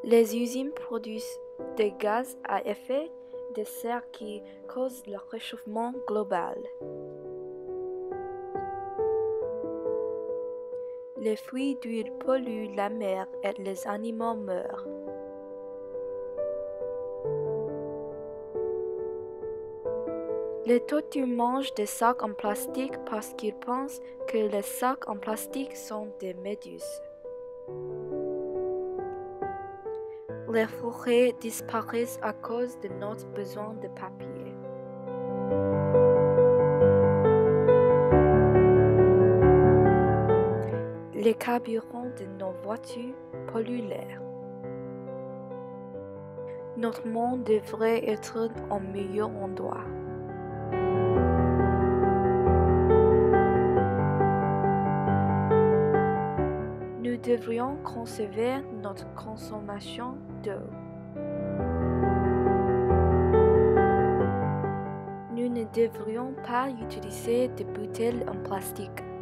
Les usines produisent des gaz à effet de serre qui causent le réchauffement global. Les fuites d'huile polluent la mer et les animaux meurent. Les tortues mangent des sacs en plastique parce qu'ils pensent que les sacs en plastique sont des méduses. Les forêts disparaissent à cause de notre besoin de papier. Les carburants de nos voitures polluent l'air. Notre monde devrait être un meilleur endroit. Nous devrions conserver notre consommation d'eau. Nous ne devrions pas utiliser de bouteilles en plastique.